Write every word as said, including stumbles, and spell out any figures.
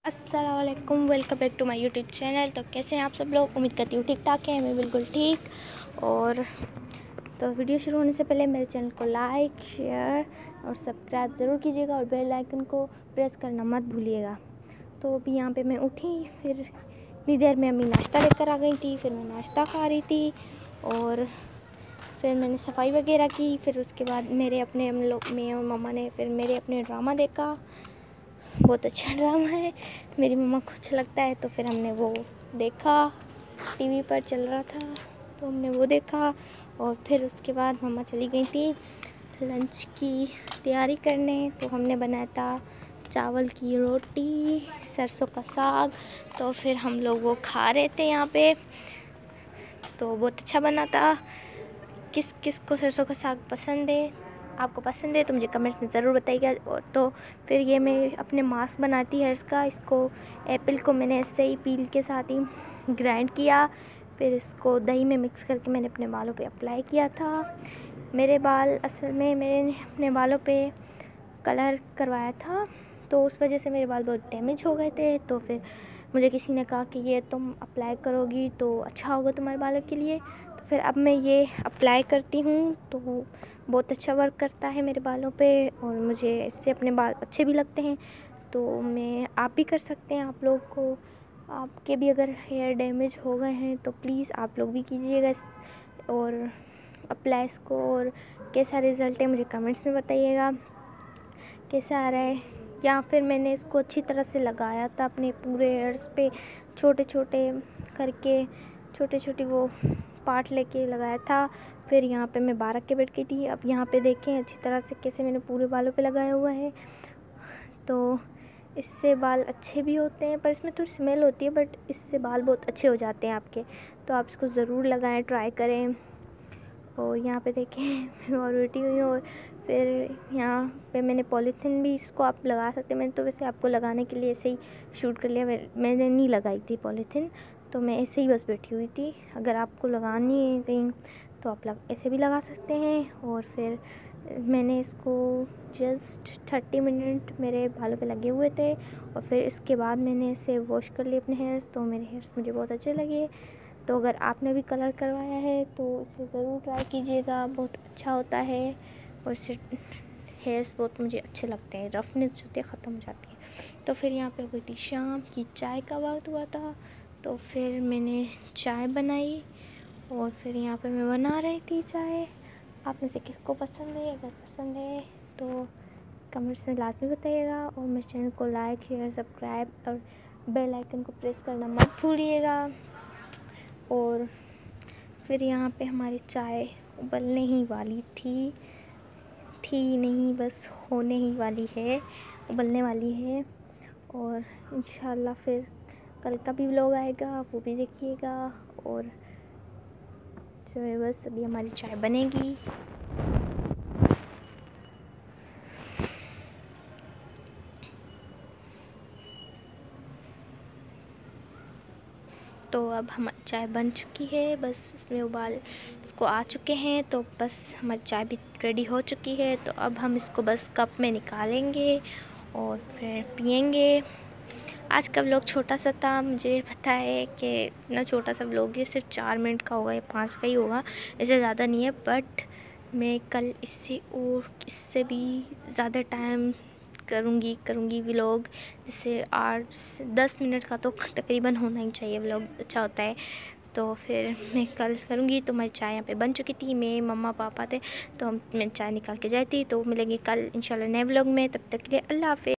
अस्सलाम वालेकुम, welcome back to my YouTube channel. तो कैसे हैं आप सब लोग? उम्मीद करती हूँ ठीक ठाक है। मैं बिल्कुल ठीक। और तो वीडियो शुरू होने से पहले मेरे चैनल को लाइक, शेयर और सब्सक्राइब ज़रूर कीजिएगा और बेल आइकन को प्रेस करना मत भूलिएगा। तो अभी यहाँ पे मैं उठी, फिर इतनी देर में अम्मी नाश्ता लेकर आ गई थी, फिर मैं नाश्ता खा रही थी और फिर मैंने सफाई वगैरह की। फिर उसके बाद मेरे अपने हम लोग मैं और मम्मा ने फिर मेरे अपने ड्रामा देखा। बहुत अच्छा ड्रामा है, मेरी मम्मा को अच्छा लगता है, तो फिर हमने वो देखा। टीवी पर चल रहा था तो हमने वो देखा। और फिर उसके बाद मम्मा चली गई थी लंच की तैयारी करने। तो हमने बनाया था चावल की रोटी, सरसों का साग। तो फिर हम लोग वो खा रहे थे यहाँ पे, तो बहुत अच्छा बना था। किस किस को सरसों का साग पसंद है, आपको पसंद है तो मुझे कमेंट्स में ज़रूर बताइएगा। और तो फिर ये मैं अपने मास्क बनाती है इसका इसको एप्पल को मैंने ऐसे ही पील के साथ ही ग्राइंड किया, फिर इसको दही में मिक्स करके मैंने अपने बालों पे अप्लाई किया था। मेरे बाल असल में मैंने अपने बालों पे कलर करवाया था, तो उस वजह से मेरे बाल बहुत डैमेज हो गए थे। तो फिर मुझे किसी ने कहा कि ये तुम अप्लाई करोगी तो अच्छा होगा तुम्हारे बालों के लिए। तो फिर अब मैं ये अप्लाई करती हूँ, तो बहुत अच्छा वर्क करता है मेरे बालों पे और मुझे इससे अपने बाल अच्छे भी लगते हैं। तो मैं आप भी कर सकते हैं। आप लोग को आपके भी अगर हेयर डैमेज हो गए हैं तो प्लीज़ आप लोग भी कीजिएगा और अप्लाई इसको। और कैसा रिज़ल्ट है मुझे कमेंट्स में बताइएगा कैसा आ रहा है। या फिर मैंने इसको अच्छी तरह से लगाया था अपने पूरे हेयर्स पे, छोटे छोटे करके छोटे छोटे वो पार्ट लेके लगाया था। फिर यहाँ पे मैं बारह के बैठ गई थी। अब यहाँ पे देखें अच्छी तरह से कैसे मैंने पूरे बालों पे लगाया हुआ है। तो इससे बाल अच्छे भी होते हैं, पर इसमें थोड़ी स्मेल होती है, बट इससे बाल बहुत अच्छे हो जाते हैं आपके। तो आप इसको ज़रूर लगाएं, ट्राई करें। और यहाँ पे देखें मैं और बैठी हुई हूँ। और फिर यहाँ पे मैंने पॉलीथीन भी इसको आप लगा सकते हैं। मैंने तो वैसे आपको लगाने के लिए ऐसे ही शूट कर लिया, मैंने नहीं लगाई थी पॉलीथीन, तो मैं ऐसे ही बस बैठी हुई थी। अगर आपको लगानी है कहीं तो आप लग ऐसे भी लगा सकते हैं। और फिर मैंने इसको जस्ट थर्टी मिनट मेरे बालों पे लगे हुए थे और फिर इसके बाद मैंने इसे वॉश कर लिए अपने हेयर्स, तो मेरे हेयर्स मुझे बहुत अच्छे लगे। तो अगर आपने भी कलर करवाया है तो इसे ज़रूर ट्राई कीजिएगा, बहुत अच्छा होता है और इससे हेयर्स बहुत मुझे अच्छे लगते हैं, रफनेस जो है ख़त्म हो जाती है। तो फिर यहाँ पे हो गई थी शाम की, चाय का वक्त हुआ था, तो फिर मैंने चाय बनाई और फिर यहाँ पे मैं बना रही थी चाय। आप में से किसको पसंद है? अगर पसंद है तो कमेंट्स में लाजमी बताइएगा और मेरे चैनल को लाइक, शेयर, सब्सक्राइब और बेल आइकन को प्रेस करना मत भूलिएगा। और फिर यहाँ पे हमारी चाय उबलने ही वाली थी थी नहीं बस होने ही वाली है, उबलने वाली है। और इंशाल्लाह फिर कल का भी व्लॉग आएगा, वो भी देखिएगा। और जो है बस अभी हमारी चाय बनेगी। तो अब हमारी चाय बन चुकी है, बस इसमें उबाल इसको आ चुके हैं, तो बस हमारी चाय भी रेडी हो चुकी है। तो अब हम इसको बस कप में निकालेंगे और फिर पियेंगे। आज का व्लॉग छोटा सा था, मुझे पता है कि इतना छोटा सा व्लॉग है, सिर्फ चार मिनट का होगा या पाँच का ही होगा, इससे ज़्यादा नहीं है। बट मैं कल इससे और इससे भी ज़्यादा टाइम करूँगी करूँगी व्लॉग, जिससे आठ से दस मिनट का तो तकरीबन होना ही चाहिए, व्लॉग अच्छा होता है। तो फिर मैं कल करूँगी। तो मेरी चाय यहाँ पे बन चुकी थी, मैं मम्मा पापा थे, तो हम मैं चाय निकाल के जाती। तो मिलेंगे कल इंशाल्लाह नए व्लॉग में, तब तक के लिए अल्लाह हाफ़िज़।